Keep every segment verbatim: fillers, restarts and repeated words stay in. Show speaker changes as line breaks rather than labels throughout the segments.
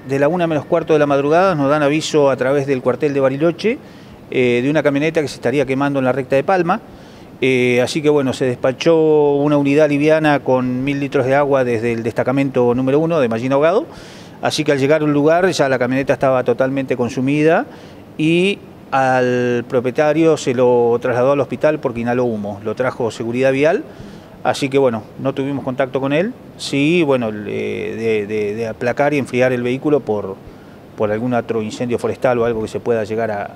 De la una menos cuarto de la madrugada nos dan aviso a través del cuartel de Bariloche eh, de una camioneta que se estaría quemando en la recta de Palma. Eh, así que bueno, se despachó una unidad liviana con mil litros de agua desde el destacamento número uno de Mallín Ahogado. Así que al llegar al lugar ya la camioneta estaba totalmente consumida y al propietario se lo trasladó al hospital porque inhaló humo. Lo trajo seguridad vial. Así que bueno, no tuvimos contacto con él, sí, bueno, de, de, de aplacar y enfriar el vehículo por, por algún otro incendio forestal o algo que se pueda llegar a,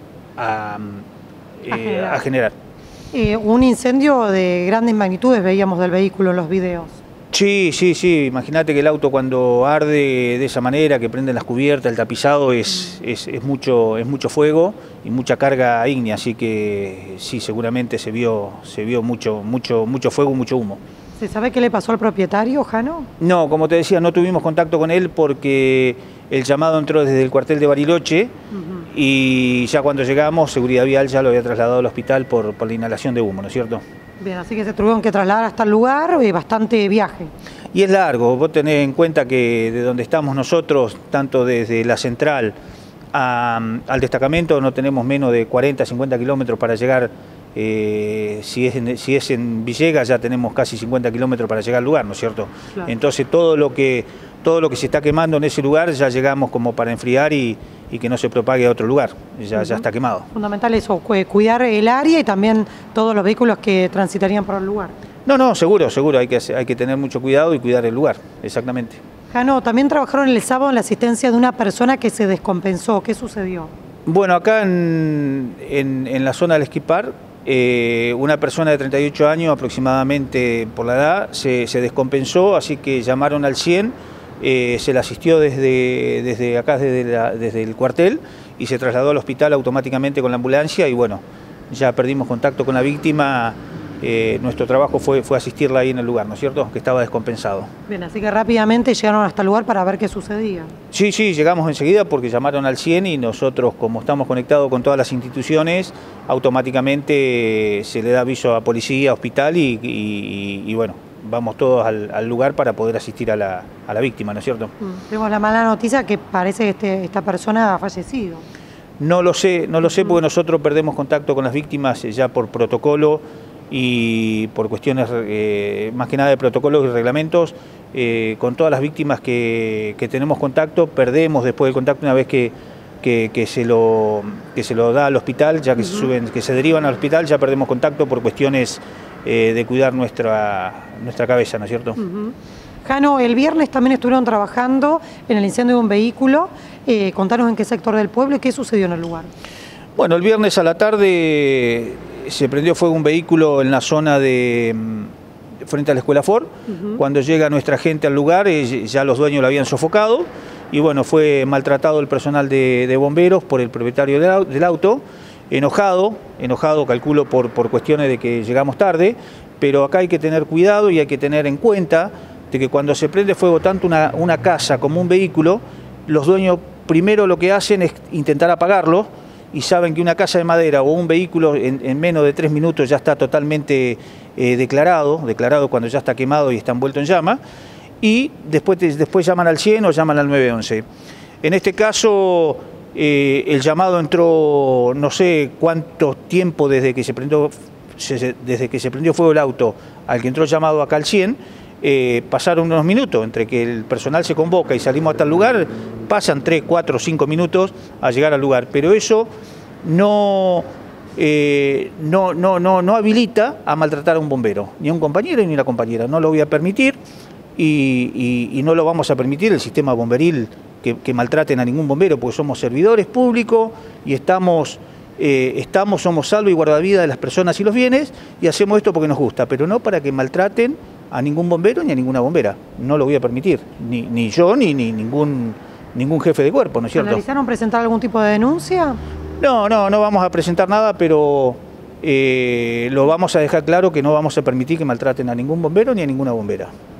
a, eh, a generar. A generar.
Eh, un incendio de grandes magnitudes veíamos del vehículo en los videos.
Sí, sí, sí, imagínate que el auto cuando arde de esa manera, que prenden las cubiertas, el tapizado, es, mm. es, es, mucho, es mucho fuego y mucha carga ígnea, así que sí, seguramente se vio, se vio mucho, mucho, mucho fuego, mucho humo.
¿Se sabe qué le pasó al propietario, Jano?
No, como te decía, no tuvimos contacto con él porque el llamado entró desde el cuartel de Bariloche uh-huh. y ya cuando llegamos, seguridad vial ya lo había trasladado al hospital por, por la inhalación de humo, ¿no es cierto?
Bien, así que se tuvieron que trasladar hasta el lugar y bastante viaje.
Y es largo, vos tenés en cuenta que de donde estamos nosotros, tanto desde la central a, al destacamento, no tenemos menos de cuarenta, cincuenta kilómetros para llegar, eh, si, es en, si es en Villegas ya tenemos casi cincuenta kilómetros para llegar al lugar, ¿no es cierto? Claro. Entonces todo lo que, todo lo que se está quemando en ese lugar ya llegamos como para enfriar y, y que no se propague a otro lugar, ya, uh-huh. ya está quemado.
Fundamental eso, cuidar el área y también todos los vehículos que transitarían por el lugar.
No, no, seguro, seguro, hay que, hay que tener mucho cuidado y cuidar el lugar, exactamente.
Jano, también trabajaron el sábado en la asistencia de una persona que se descompensó, ¿qué sucedió?
Bueno, acá en, en, en la zona del ski park, eh, una persona de treinta y ocho años aproximadamente por la edad se, se descompensó, así que llamaron al cien. Eh, se la asistió desde, desde acá, desde, la, desde el cuartel, y se trasladó al hospital automáticamente con la ambulancia y bueno, ya perdimos contacto con la víctima. Eh, nuestro trabajo fue, fue asistirla ahí en el lugar, ¿no es cierto?, que estaba descompensado.
Bien, así que rápidamente llegaron hasta el lugar para ver qué sucedía.
Sí, sí, llegamos enseguida porque llamaron al cien y nosotros, como estamos conectados con todas las instituciones, automáticamente se le da aviso a policía, hospital y, y, y bueno, vamos todos al, al lugar para poder asistir a la, a la víctima, ¿no es cierto? Mm,
tenemos la mala noticia que parece que este, esta persona ha fallecido.
No lo sé, no lo sé porque nosotros perdemos contacto con las víctimas ya por protocolo y por cuestiones eh, más que nada de protocolos y reglamentos. Eh, con todas las víctimas que, que tenemos contacto, perdemos después del contacto una vez que, que, que, se, lo, que se lo da al hospital, ya que, uh-huh. se suben, que se derivan al hospital, ya perdemos contacto por cuestiones eh, de cuidar nuestra, nuestra cabeza, ¿no es cierto?
Uh-huh. Jano, el viernes también estuvieron trabajando en el incendio de un vehículo. Eh, contanos en qué sector del pueblo y qué sucedió en el lugar.
Bueno, el viernes a la tarde se prendió fuego un vehículo en la zona de frente a la Escuela Ford. Uh-huh. Cuando llega nuestra gente al lugar, ya los dueños lo habían sofocado y bueno, fue maltratado el personal de, de bomberos por el propietario del auto, enojado, enojado calculo por, por cuestiones de que llegamos tarde, pero acá hay que tener cuidado y hay que tener en cuenta de que cuando se prende fuego tanto una, una casa como un vehículo, los dueños primero lo que hacen es intentar apagarlo, y saben que una casa de madera o un vehículo en, en menos de tres minutos ya está totalmente eh, declarado, declarado cuando ya está quemado y está envuelto en llama, y después, después llaman al cien o llaman al nueve once. En este caso, eh, el llamado entró no sé cuánto tiempo desde que se prendió, desde que se prendió fuego el auto al que entró el llamado acá al cien, eh, pasaron unos minutos, entre que el personal se convoca y salimos hasta el lugar, pasan tres, cuatro, cinco minutos a llegar al lugar, pero eso no, eh, no, no, no, no habilita a maltratar a un bombero, ni a un compañero ni a una compañera, no lo voy a permitir y, y, y no lo vamos a permitir el sistema bomberil que, que maltraten a ningún bombero, porque somos servidores públicos y estamos, eh, estamos, somos salvo y guardavidas de las personas y los bienes y hacemos esto porque nos gusta, pero no para que maltraten a ningún bombero ni a ninguna bombera, no lo voy a permitir, ni, ni yo ni, ni ningún... ningún jefe de cuerpo, ¿no es cierto?
¿Analizaron presentar algún tipo de denuncia?
No, no, no vamos a presentar nada, pero eh, lo vamos a dejar claro que no vamos a permitir que maltraten a ningún bombero ni a ninguna bombera.